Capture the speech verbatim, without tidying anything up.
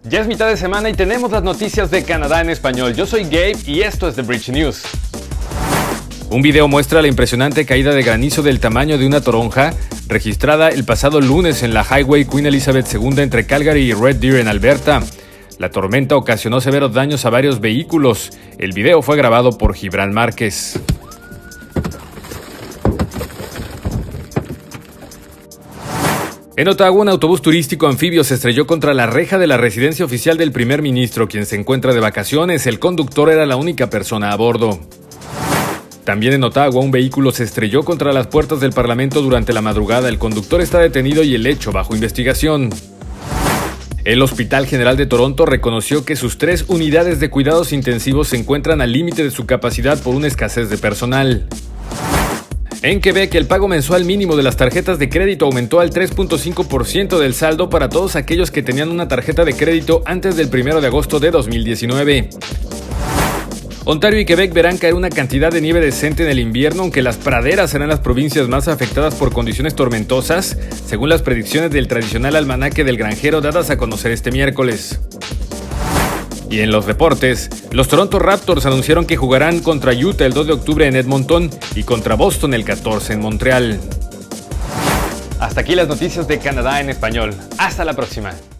Ya es mitad de semana y tenemos las noticias de Canadá en español. Yo soy Gabe y esto es The Bridge News. Un video muestra la impresionante caída de granizo del tamaño de una toronja, registrada el pasado lunes en la Highway Queen Elizabeth segunda entre Calgary y Red Deer en Alberta. La tormenta ocasionó severos daños a varios vehículos. El video fue grabado por Gibran Márquez. En Ottawa, un autobús turístico anfibio se estrelló contra la reja de la residencia oficial del primer ministro, quien se encuentra de vacaciones. El conductor era la única persona a bordo. También en Ottawa, un vehículo se estrelló contra las puertas del Parlamento durante la madrugada. El conductor está detenido y el hecho bajo investigación. El Hospital General de Toronto reconoció que sus tres unidades de cuidados intensivos se encuentran al límite de su capacidad por una escasez de personal. En Quebec, el pago mensual mínimo de las tarjetas de crédito aumentó al tres punto cinco por ciento del saldo para todos aquellos que tenían una tarjeta de crédito antes del primero de agosto de dos mil diecinueve. Ontario y Quebec verán caer una cantidad de nieve decente en el invierno, aunque las praderas serán las provincias más afectadas por condiciones tormentosas, según las predicciones del tradicional almanaque del granjero dadas a conocer este miércoles. Y en los deportes, los Toronto Raptors anunciaron que jugarán contra Utah el dos de octubre en Edmonton y contra Boston el catorce en Montreal. Hasta aquí las noticias de Canadá en español. Hasta la próxima.